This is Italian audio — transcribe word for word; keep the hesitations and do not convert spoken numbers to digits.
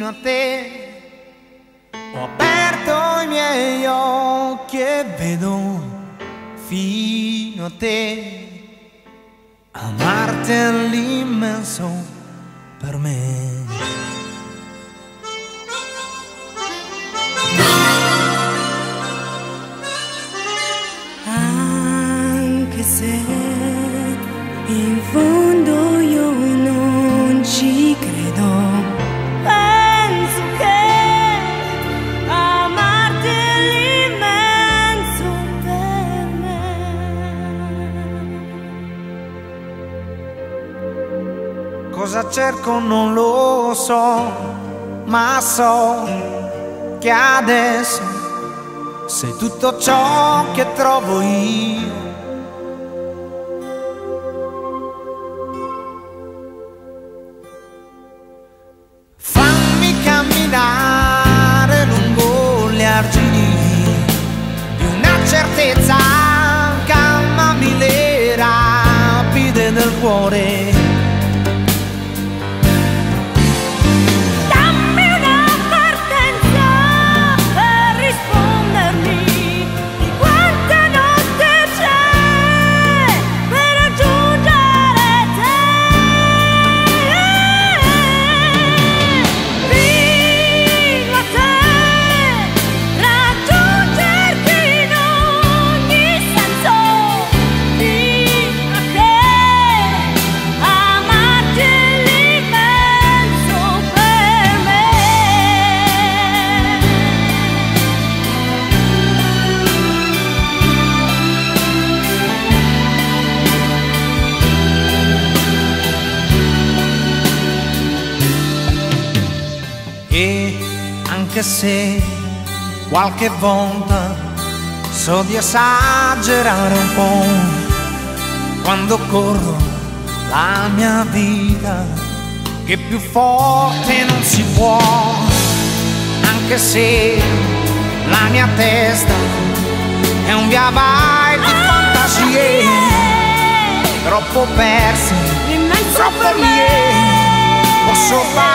fino a te. Ho aperto i miei occhi e vedo fino a te. Amarti è l'immenso per me. Anche se in fondo io non ci credo, penso che amarti è l'immenso per me. Cosa cerco non lo so, ma so che adesso sei tutto ciò che trovo io. Fammi camminare lungo gli argini di una certezza, calmami le rapide del cuore. E anche se qualche volta so di esagerare un po' quando corro la mia vita, che più forte non si può, anche se la mia testa è un via vai di fantasie, troppo perse, troppo mie, posso fare